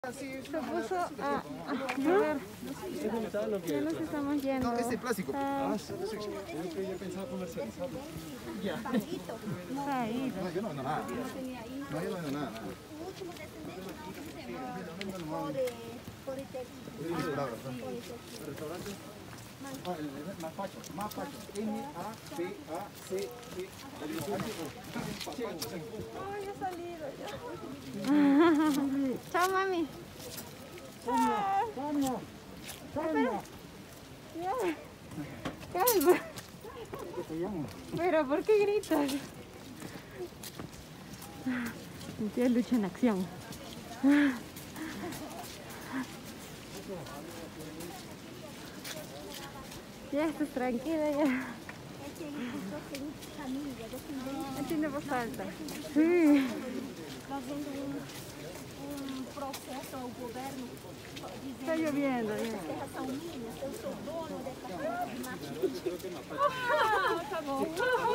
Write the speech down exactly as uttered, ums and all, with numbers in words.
Se puso a, a, a ver, ya nos estamos yendo. No, ese plástico. Ah, Yo ya pensaba comercializarlo. ya. Está ahí. No, yo no vendo nada. No, yo no vendo nada. Restaurante. Más facho, más facho. M A P A C H. Ay, ya he salido ya. Chao, mami. Sonia, Sonia, Sonia. Ya. Calma. ¿Qué te llamo? Pero, ¿por qué gritas? Mi tía lucha en acción. Ya estás tranquila, ya. No tiene voz alta. Sí. Fazendo um, um processo ao governo Está lloviendo, ya. as terras são minhas, eu sou dono dessa terra de marketing. Ah, tá bom.